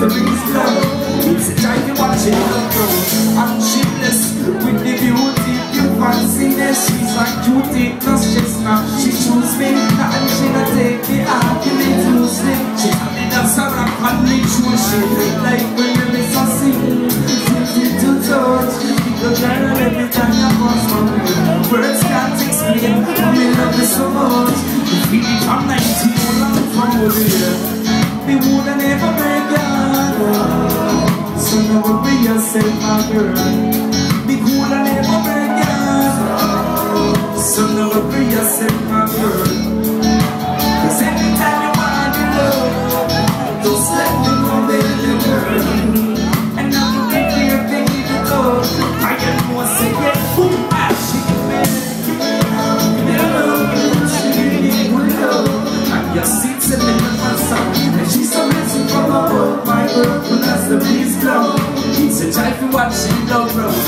the breeze blow. It's a time you watch it grow. I'm shameless with the beauty, you fanciness. She's like cutie, no stress now. She choose me, and she not take the argument loosely. She tell me that's a rock and me true shit. Like when you miss a sing, to touch. The girl every time you pass my way. Words can't explain how me love you so much. The feeling from 19 long from over here. Me woulda never break your heart. So never be yourself, my girl. Me woulda never break your heart. So never be yourself, my girl. Cause every time you want to love, just let me know, baby girl. And now you make me a baby girl. I can know say yeah, boom, she can make you love. She really would love. And your seats in the sun. And she's so risen from above. My girl, as the breeze blow. It's a time for watching love grow.